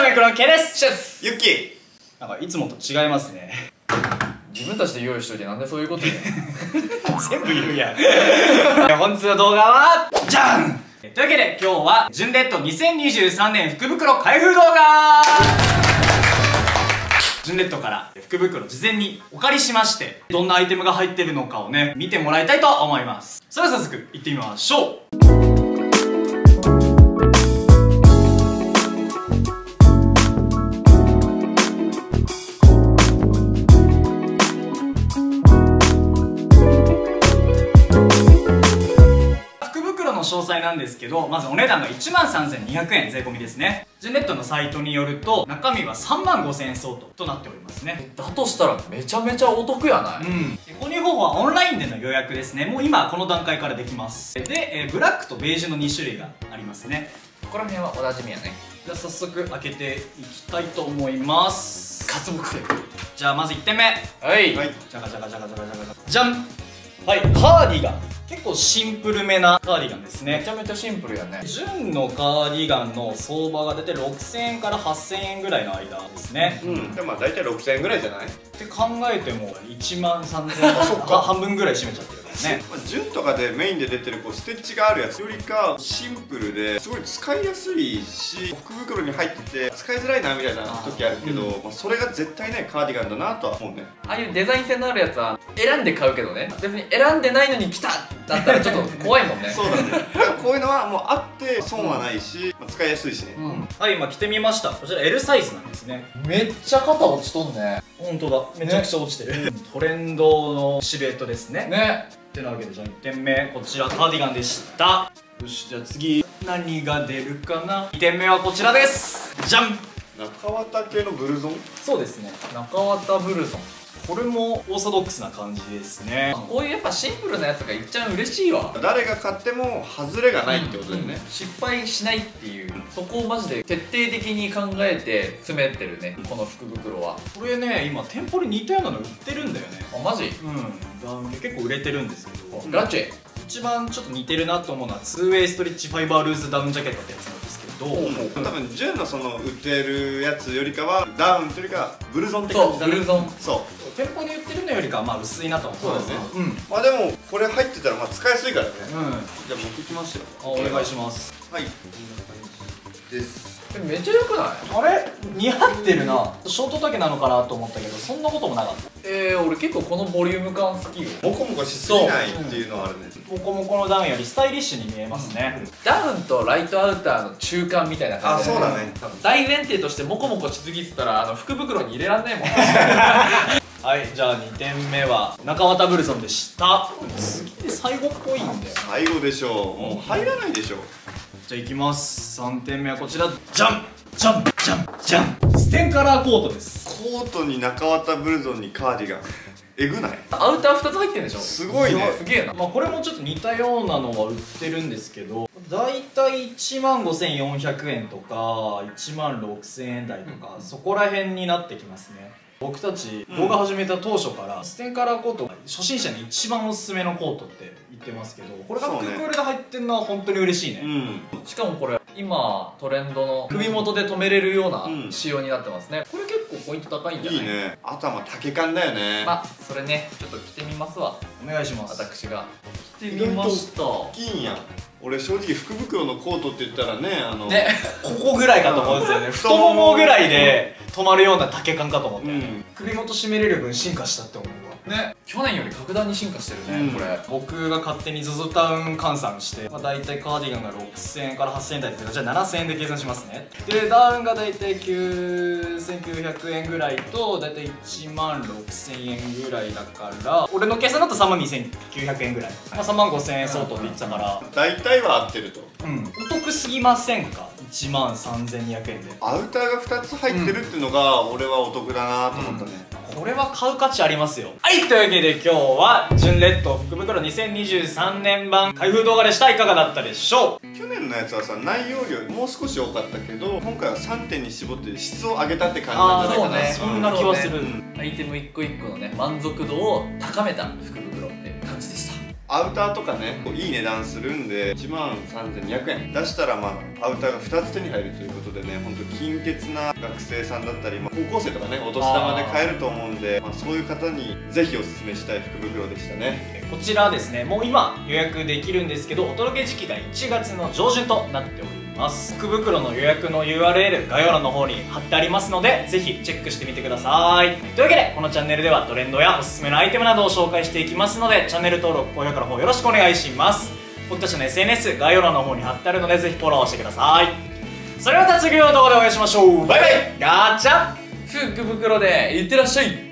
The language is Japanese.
イクのケです。 シェスユッキー。 なんかいつもと違いますね。 自分たちで用意しといてなんでそういうこと言うの全部言うやん。本日の動画はじゃんというわけで今日は純レッド2023年福袋開封動画。純レッドから福袋事前にお借りしまして、どんなアイテムが入ってるのかをね見てもらいたいと思います。それでは早速行ってみましょう。詳細なんですけど、まずお値段が13,200円税込みですね。純レッドのサイトによると中身は35,000円相当となっておりますね。 だとしたらめちゃめちゃお得やない。 購入方法はオンラインでの予約ですね。もう今この段階からできます。で、ブラックとベージュの2種類がありますね。 ここら辺はおなじみやね。 じゃあ早速開けていきたいと思います。 刮目せよ。 じゃあまず1点目、 はい、 じゃがじゃがじゃがじゃがじゃがじゃん。はい、カーディガン。結構シンプルめなカーディガンですね。 めちゃめちゃシンプルやね。 純のカーディガンの相場が出て6000円から8000円ぐらいの間ですね。 でもまあ大体6000円ぐらいじゃないって考えても13,000円半分ぐらい占めちゃってるからね。 純とかでメインで出てるステッチがあるやつよりかシンプルですごい使いやすいし、福袋に入ってて使いづらいなみたいな時あるけど、それが絶対ないカーディガンだなとは思うね。 ああいうデザイン性のあるやつは選んで買うけどね、別に選んでないのに来ただったらちょっと怖いもんね。 そうだね。だからこういうのはもうあって損はないし、使いやすいしね。 はい、今着てみました。こちら L サイズなんですね。 めっちゃ肩落ちとんね。 本当だ、めちゃくちゃ落ちてる、トレンドのシルエットですね。ってなわけで、じゃあ1点目こちらカーディガンでした。よし、じゃあ次何が出るかな。2点目はこちらです。じゃん。 中綿系のブルゾン。 そうですね、 中綿ブルゾン。 これもオーソドックスな感じですね。 こういうやっぱシンプルなやつがいっちゃ嬉しいわ。 誰が買っても外れがないってことだよね。 失敗しないっていう、そこをマジで徹底的に考えて詰めてるね、この福袋は。 これね、今店舗に似たようなの売ってるんだよね。 あ、マジ？ 結構売れてるんですけど、 ガチ？ 一番ちょっと似てるなと思うのは 2way ストレッチファイバールーズダウンジャケットってやつなんですけど、 多分純のその売ってるやつよりかはダウンというよりかブルゾンって感じだね。 ブルゾン。 そう、 店舗で売ってるのよりかはまあ薄いなと思う。 そうですね。まあでもこれ入ってたらまあ使いやすいからね。じゃあ持ってきますよ。 お願いします。 はい、こんな感じです。 めっちゃ良くない？ あれ似合ってるな。ショート丈なのかなと思ったけど、そんなこともなかった。 俺結構このボリューム感好きよ。 モコモコしすぎないっていうのはあるね。 モコモコのダウンよりスタイリッシュに見えますね。 ダウンとライトアウターの中間みたいな感じで。 あ、そうだね。 大前提としてモコモコしすぎてたら福袋に入れらんないもん。 はい、じゃあ2点目は中綿ブルゾンでした。次で最後っぽいんだよ。 最後でしょう。もう入らないでしょう。 じゃあいきます。3点目はこちら。じゃんじゃんじゃんじゃん。ステンカラーコートです。 コートに中綿ブルゾンにカーディガン、えぐない？ アウター2つ入ってるんでしょ。 すごいね。 すげえな。 まあこれもちょっと似たようなのは売ってるんですけど、だいたい15,400円とか16,000円台とか、そこら辺になってきますね。僕たち動画始めた当初からステンカラーコートが初心者に一番おすすめのコートって言ってますけど、これが福袋で入ってるのは本当に嬉しいね。 しかもこれ今トレンドの首元で留めれるような仕様になってますね。これ結構ポイント高いんじゃない？ いいね。頭丈感だよね。 まあそれね、ちょっと着てみますわ。 お願いします。 私が着てみました。 大きいんや。俺正直福袋のコートって言ったらね、 ここぐらいかと思うんですよね。太ももぐらいで止まるような丈感かと思って、首元締めれる分進化したって思うわね。去年より格段に進化してるね、これ。 僕が勝手に ZOZO タウン換算して、大体カーディガンが6000円から8000円台って、じゃあ7000円で計算しますね。でダウンが大体9900円ぐらいと大体16000円ぐらいだから、俺の計算だと32,900円ぐらい、35,000円相当って言ってたから、 大体は合ってると。 お得すぎませんか？13,200円でアウターが2つ入ってるっていうのが俺はお得だなと思ったね。 これは買う価値ありますよ。はい、というわけで今日は純レッド福袋2023年版開封動画でした。いかがだったでしょう？ 去年のやつはさ、内容量もう少し多かったけど、今回は3点に絞って質を上げたって感じなんじゃないかな。 そんな気はする。 アイテム一個一個のね、満足度を高めた福袋って感じでした。 アウターとかねいい値段するんで13,200円出したらアウターが2つ手に入るということでね、ほんと金欠な学生さんだったり、高校生とかねお年玉で買えると思うんで、そういう方にぜひおすすめしたい福袋でしたね。 こちらですね、もう今予約できるんですけど、お届け時期が1月の上旬となっております。福袋の予約の URL 概要欄の方に貼ってありますので、ぜひチェックしてみてください。というわけでこのチャンネルではトレンドやおすすめのアイテムなどを紹介していきますので、チャンネル登録、高評価の方よろしくお願いします。僕たちの SNS 概要欄の方に貼ってあるので、ぜひフォローしてください。それではまた次の動画でお会いしましょう。バイバイ。ガチャ福袋でいってらっしゃい。